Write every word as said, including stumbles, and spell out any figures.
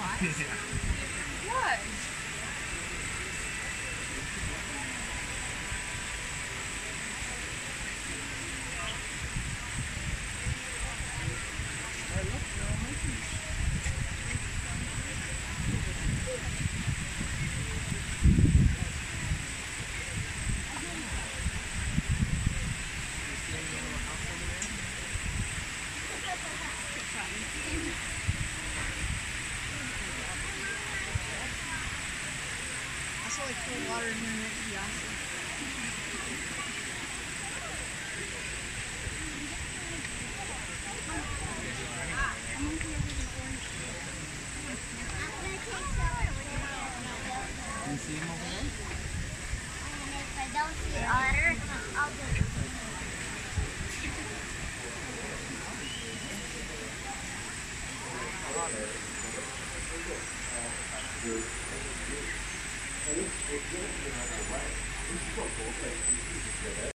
What? I saw like cold water in here and it would be awesome. Can you see him over there? And if I don't see otter, I'll do it.